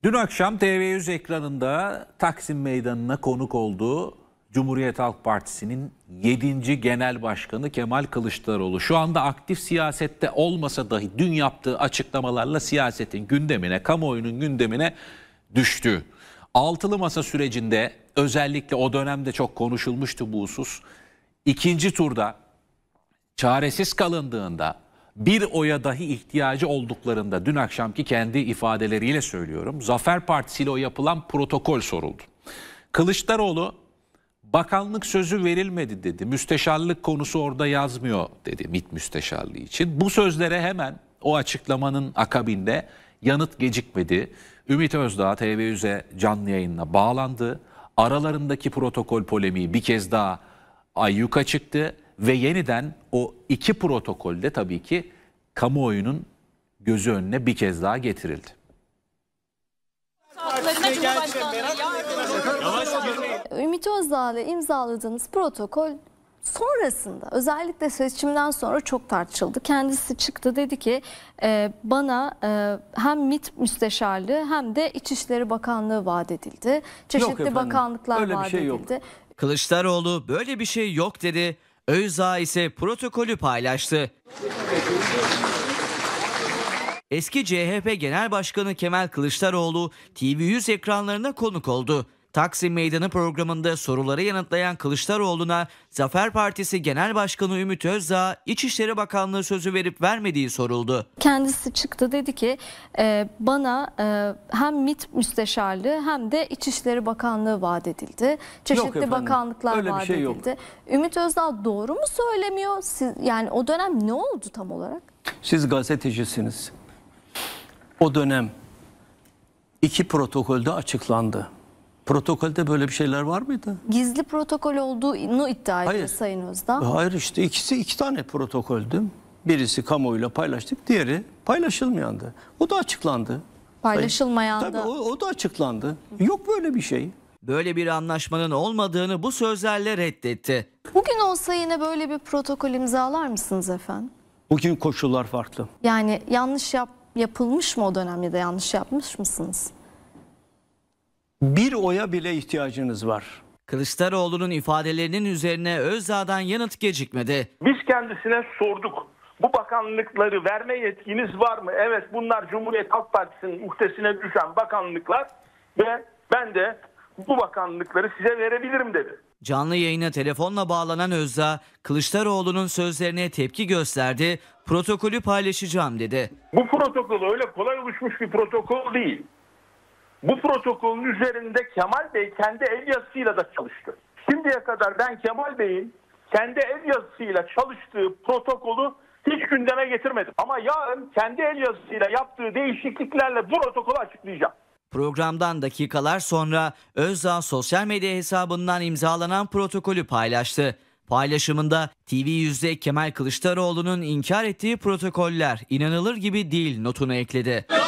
Dün akşam TV100 ekranında Taksim Meydanı'na konuk olduğu Cumhuriyet Halk Partisi'nin 7. Genel Başkanı Kemal Kılıçdaroğlu şu anda aktif siyasette olmasa dahi dün yaptığı açıklamalarla siyasetin gündemine, kamuoyunun gündemine düştü. Altılı Masa sürecinde özellikle o dönemde çok konuşulmuştu bu husus. İkinci turda çaresiz kalındığında, bir oya dahi ihtiyacı olduklarında, dün akşamki kendi ifadeleriyle söylüyorum, Zafer Partisi ile o yapılan protokol soruldu. Kılıçdaroğlu bakanlık sözü verilmedi dedi. Müsteşarlık konusu orada yazmıyor dedi MİT müsteşarlığı için. Bu sözlere hemen o açıklamanın akabinde yanıt gecikmedi. Ümit Özdağ TV100'e canlı yayınla bağlandı. Aralarındaki protokol polemiği bir kez daha ayyuka çıktı. Ve yeniden o iki protokolde tabii ki kamuoyunun gözü önüne bir kez daha getirildi. Ümit Özdağ'la imzaladığınız protokol sonrasında, özellikle seçimden sonra çok tartışıldı. Kendisi çıktı, dedi ki bana hem MİT müsteşarlığı hem de İçişleri Bakanlığı vaat edildi. Çeşitli bakanlıklar vaat edildi. Kılıçdaroğlu böyle bir şey yok dedi. Özdağ ise protokolü paylaştı. Eski CHP Genel Başkanı Kemal Kılıçdaroğlu TV100 ekranlarına konuk oldu. Taksim Meydanı programında soruları yanıtlayan Kılıçdaroğlu'na Zafer Partisi Genel Başkanı Ümit Özdağ İçişleri Bakanlığı sözü verip vermediği soruldu. Kendisi çıktı, dedi ki bana hem MİT müsteşarlığı hem de İçişleri Bakanlığı vaat edildi. Çeşitli bakanlıklar vaat edildi. Ümit Özdağ doğru mu söylemiyor? Yani o dönem ne oldu tam olarak? Siz gazetecisiniz. O dönem iki protokolde açıklandı. Protokolde böyle bir şeyler var mıydı? Gizli protokol olduğunu iddia ediyor Sayın Özdağ. Hayır, işte iki tane protokoldü. Birisi kamuoyuyla paylaştık, diğeri paylaşılmayandı. O da açıklandı. Paylaşılmayan da. Tabii o da açıklandı. Yok böyle bir şey. Böyle bir anlaşmanın olmadığını bu sözlerle reddetti. Bugün olsa yine böyle bir protokol imzalar mısınız efendim? Bugün koşullar farklı. Yani yanlış yapılmış mı o dönem, ya da yanlış yapmış mısınız? Bir oya bile ihtiyacınız var. Kılıçdaroğlu'nun ifadelerinin üzerine Özdağ'dan yanıt gecikmedi. Biz kendisine sorduk. Bu bakanlıkları verme yetkiniz var mı? Evet, bunlar Cumhuriyet Halk Partisi'nin uhdesine düşen bakanlıklar ve ben de bu bakanlıkları size verebilirim dedi. Canlı yayına telefonla bağlanan Özdağ, Kılıçdaroğlu'nun sözlerine tepki gösterdi, protokolü paylaşacağım dedi. Bu protokol öyle kolay oluşmuş bir protokol değil. Bu protokolün üzerinde Kemal Bey kendi el yazısıyla da çalıştı. Şimdiye kadar ben Kemal Bey'in kendi el yazısıyla çalıştığı protokolü hiç gündeme getirmedim. Ama yarın kendi el yazısıyla yaptığı değişikliklerle bu protokolü açıklayacağım. Programdan dakikalar sonra Özdağ sosyal medya hesabından imzalanan protokolü paylaştı. Paylaşımında TV100'de Kemal Kılıçdaroğlu'nun inkar ettiği protokoller inanılır gibi değil notunu ekledi.